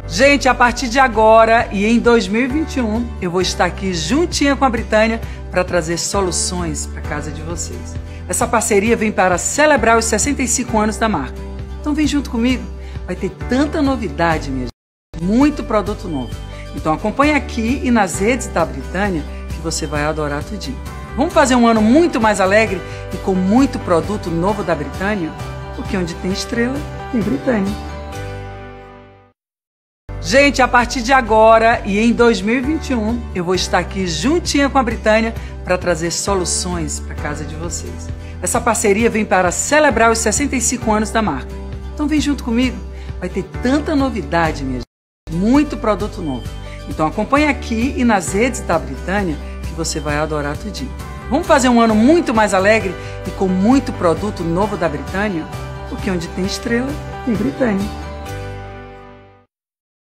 Gente, a partir de agora e em 2021, eu vou estar aqui juntinha com a Britânia para trazer soluções para a casa de vocês. Essa parceria vem para celebrar os 65 anos da marca. Então vem junto comigo, vai ter tanta novidade mesmo, muito produto novo. Então acompanhe aqui e nas redes da Britânia que você vai adorar tudinho. Vamos fazer um ano muito mais alegre e com muito produto novo da Britânia? Porque onde tem estrela, tem Britânia. Gente, a partir de agora e em 2021, eu vou estar aqui juntinha com a Britânia para trazer soluções para a casa de vocês. Essa parceria vem para celebrar os 65 anos da marca. Então vem junto comigo, vai ter tanta novidade mesmo, muito produto novo. Então acompanhe aqui e nas redes da Britânia que você vai adorar tudinho. Vamos fazer um ano muito mais alegre e com muito produto novo da Britânia? Porque onde tem estrela, tem Britânia.